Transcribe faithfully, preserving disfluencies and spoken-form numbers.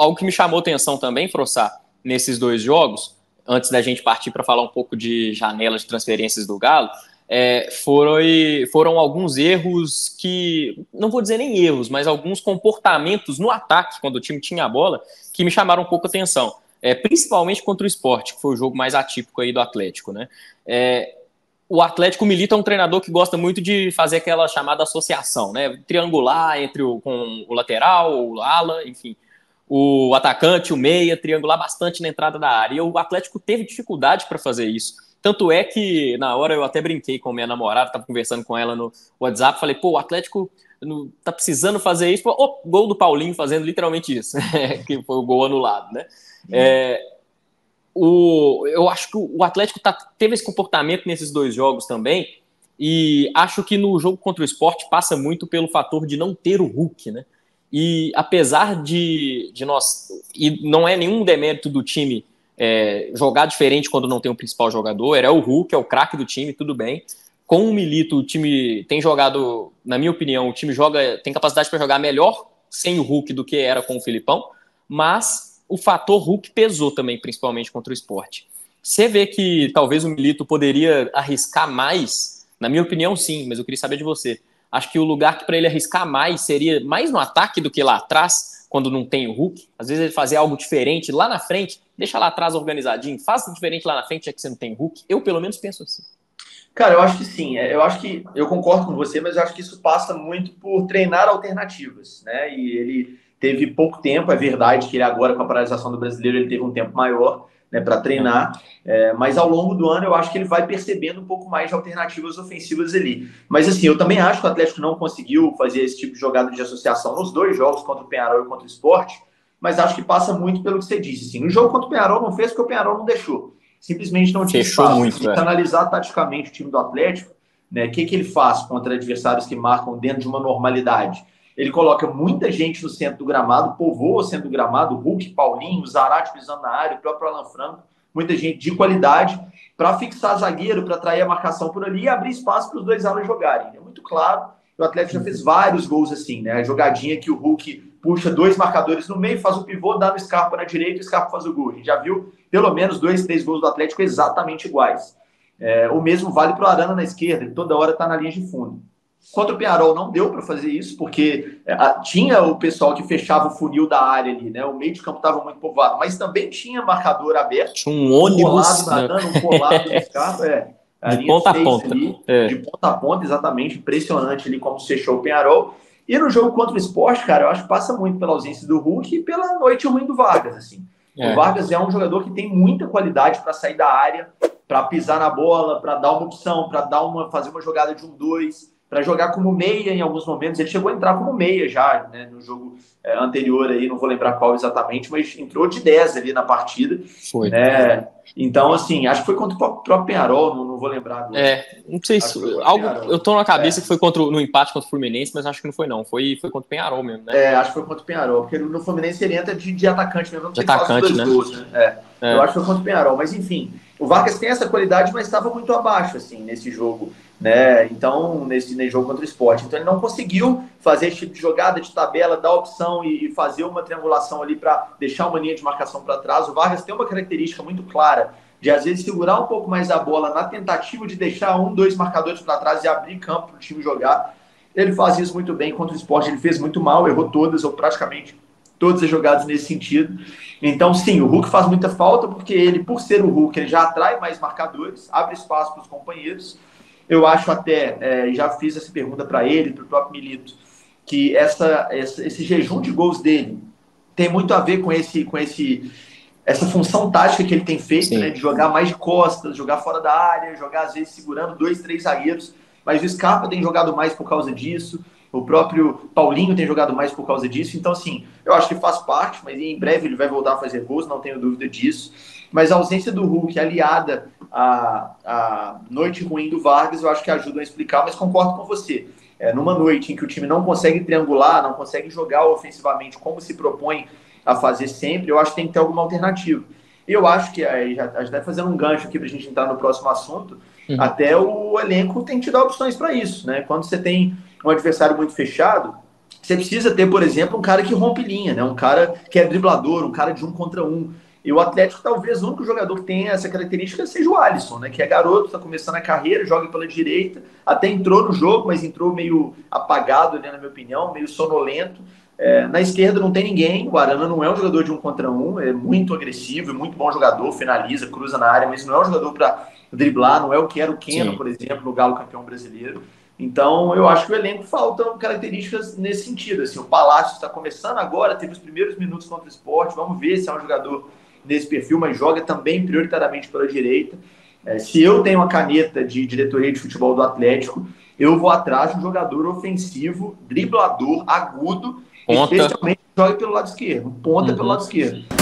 algo que me chamou atenção também, Frossá, nesses dois jogos, antes da gente partir para falar um pouco de janela de transferências do Galo, é, foram, foram alguns erros que, não vou dizer nem erros, mas alguns comportamentos no ataque, quando o time tinha a bola, que me chamaram um pouco a atenção. É, principalmente contra o Sport, que foi o jogo mais atípico aí do Atlético, né? É, o Atlético, o Milito é um treinador que gosta muito de fazer aquela chamada associação, né? Triangular entre o, com o lateral, o ala, enfim, o atacante, o meia, triangular bastante na entrada da área. E o Atlético teve dificuldade para fazer isso. Tanto é que, na hora, eu até brinquei com minha namorada, estava conversando com ela no WhatsApp, falei, pô, o Atlético tá precisando fazer isso. Pô, o gol do Paulinho fazendo literalmente isso, que foi o gol anulado, né? É, o, eu acho que o Atlético tá, teve esse comportamento nesses dois jogos também, e acho que no jogo contra o Sport passa muito pelo fator de não ter o Hulk, né? E apesar de, de nós... E não é nenhum demérito do time é, jogar diferente quando não tem o principal jogador, era o Hulk, é o craque do time, tudo bem. Com o Milito, o time tem jogado, na minha opinião, o time joga, tem capacidade para jogar melhor sem o Hulk do que era com o Filipão, mas o fator Hulk pesou também, principalmente contra o Sport. Você vê que talvez o Milito poderia arriscar mais, na minha opinião, sim, mas eu queria saber de você. Acho que o lugar que para ele arriscar mais seria mais no ataque do que lá atrás, quando não tem o Hulk. Às vezes ele fazer algo diferente lá na frente, deixa lá atrás organizadinho, faça diferente lá na frente, já que você não tem Hulk. Eu, pelo menos, penso assim. Cara, eu acho que sim. Eu acho que eu concordo com você, mas eu acho que isso passa muito por treinar alternativas, né? E ele teve pouco tempo, é verdade que ele agora, com a paralisação do Brasileiro, ele teve um tempo maior, né, para treinar, é, mas ao longo do ano eu acho que ele vai percebendo um pouco mais de alternativas ofensivas ali. Mas assim, eu também acho que o Atlético não conseguiu fazer esse tipo de jogada de associação nos dois jogos, contra o Peñarol e contra o Sport, mas acho que passa muito pelo que você disse. Assim, no jogo contra o Peñarol não fez porque o Peñarol não deixou. Simplesmente não tinha Fechou espaço. muito, Se é. analisar taticamente o time do Atlético, né, o que, que ele faz contra adversários que marcam dentro de uma normalidade? Ele coloca muita gente no centro do gramado, povoa o centro do gramado, Hulk, Paulinho, Zarate pisando na área, o próprio Alan Franco, muita gente de qualidade, para fixar zagueiro, para atrair a marcação por ali e abrir espaço para os dois alas jogarem. É muito claro, o Atlético já fez vários gols assim, né? A jogadinha que o Hulk puxa dois marcadores no meio, faz o pivô, dá no Scarpa na direita e o Scarpa faz o gol. A gente já viu pelo menos dois, três gols do Atlético exatamente iguais. É, o mesmo vale para o Arana na esquerda, ele toda hora está na linha de fundo. Contra o Peñarol não deu para fazer isso, porque é, tinha o pessoal que fechava o funil da área ali, né? O meio de campo estava muito povoado, mas também tinha marcador aberto. Tinha um ônibus. Um colado na Arana, um colado no Scarpa, é. A de linha ponta de a ponta. Ali, é. De ponta a ponta, exatamente. Impressionante ali como se fechou o Peñarol. E no jogo contra o Sport, cara, eu acho que passa muito pela ausência do Hulk e pela noite ruim do Vargas, assim. É. O Vargas é um jogador que tem muita qualidade para sair da área, para pisar na bola, para dar uma opção, para dar uma, fazer uma jogada de um dois, para jogar como meia em alguns momentos. Ele chegou a entrar como meia já, né, no jogo é, anterior aí, não vou lembrar qual exatamente, mas entrou de dez ali na partida. Foi. Né? Então, assim, acho que foi contra o próprio Peñarol, não, não vou lembrar agora. É, não sei se algo, eu tô na cabeça é. que foi contra, no empate contra o Fluminense, mas acho que não foi não, foi, foi contra o Peñarol mesmo, né? É, acho que foi contra o Peñarol, porque no Fluminense ele entra de, de atacante mesmo, não de atacante, né? Gols, né? É. É. Eu acho que foi contra o Peñarol, mas enfim, o Vargas tem essa qualidade, mas estava muito abaixo, assim, nesse jogo, né? Então, nesse, nesse jogo contra o Sport, então ele não conseguiu fazer esse tipo de jogada de tabela, dar opção e, e fazer uma triangulação ali para deixar uma linha de marcação para trás. O Vargas tem uma característica muito clara de, às vezes, segurar um pouco mais a bola na tentativa de deixar um, dois marcadores para trás e abrir campo para o time jogar. Ele faz isso muito bem contra o Sport, ele fez muito mal, errou todas, ou praticamente todas as jogadas nesse sentido. Então, sim, o Hulk faz muita falta, porque ele, por ser o Hulk, ele já atrai mais marcadores, abre espaço para os companheiros. Eu acho até, é, já fiz essa pergunta para ele, para o próprio Milito, que essa, essa, esse jejum de gols dele tem muito a ver com esse... Com esse essa função tática que ele tem feito, né, de jogar mais de costas, jogar fora da área, jogar às vezes segurando dois, três zagueiros, mas o Scarpa tem jogado mais por causa disso, o próprio Paulinho tem jogado mais por causa disso, então assim, eu acho que faz parte, mas em breve ele vai voltar a fazer gols, não tenho dúvida disso, mas a ausência do Hulk aliada à, à noite ruim do Vargas, eu acho que ajuda a explicar, mas concordo com você. É, numa noite em que o time não consegue triangular, não consegue jogar ofensivamente como se propõe a fazer sempre, eu acho que tem que ter alguma alternativa. E eu acho que, aí, já, já vai fazendo um gancho aqui para a gente entrar no próximo assunto, uhum. Até o elenco tem que te dar opções para isso, né? Quando você tem um adversário muito fechado, você precisa ter, por exemplo, um cara que rompe linha, né? Um cara que é driblador, um cara de um contra um. E o Atlético, talvez, o único jogador que tenha essa característica seja o Alisson, né? Que é garoto, está começando a carreira, joga pela direita, até entrou no jogo, mas entrou meio apagado, né, na minha opinião, meio sonolento. É, na esquerda não tem ninguém, o Arana não é um jogador de um contra um, é muito agressivo, é muito bom jogador, finaliza, cruza na área, mas não é um jogador para driblar, não é o que era o Keno, por exemplo, no Galo campeão brasileiro. Então, eu acho que o elenco faltam características nesse sentido. Assim, o Palácio está começando agora, teve os primeiros minutos contra o Sport, vamos ver se é um jogador nesse perfil, mas joga também prioritariamente pela direita. É, se eu tenho a caneta de diretoria de futebol do Atlético, eu vou atrás de um jogador ofensivo, driblador, agudo, Ponta. especialmente joga pelo lado esquerdo, ponta uhum. pelo lado esquerdo.